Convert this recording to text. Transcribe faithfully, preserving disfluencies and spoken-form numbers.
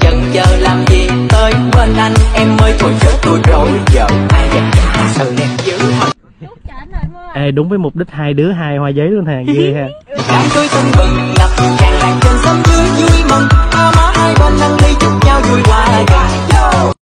chần chờ làm gì, tới bên anh em mới thôi chết tôi rồi. Giờ ai đẹp cả sự đẹp dữ thật. Ê, đúng với mục đích hai đứa hai hoa giấy luôn thằng ghê ha. Đám cưới tưng bừng ngập tràn làng trên sông dưới.